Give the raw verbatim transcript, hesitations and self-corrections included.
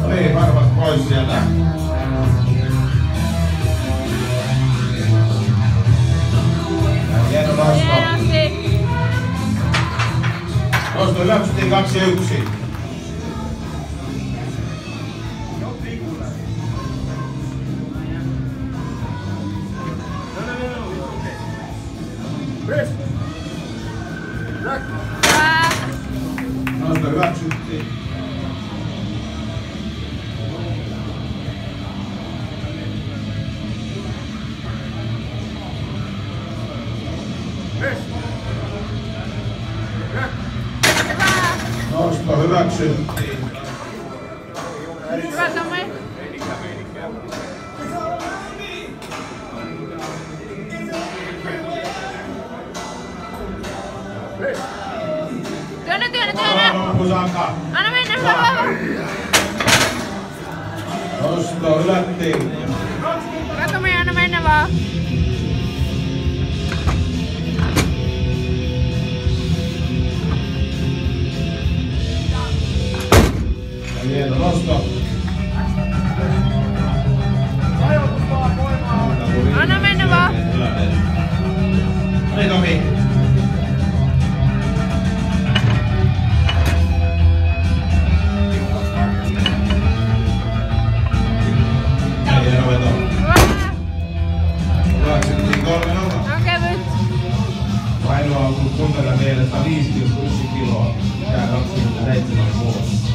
niin, varmat pois sieltä. Hieno nosto. Nosto hyväksyttiin kaksi ja yksi. Nosto hyväksyttiin. Nosto hyväksyttiin. Hyvä Sami. Työnnä, työnnä, työnnä! Anna mennä, vauva! Nosto hylättiin. Hyvä Sami, anna mennä vaan! Hieno nosto. Anna mennä vaan! Oli Tomi. Hieno veto. Hyväksyttiin kolme nolla. On kevyt. Painoa on tullut kuntana neljäsataaviisi pilkku yksi kiloa. Tää kaksikymmentäseitsemän vuotta.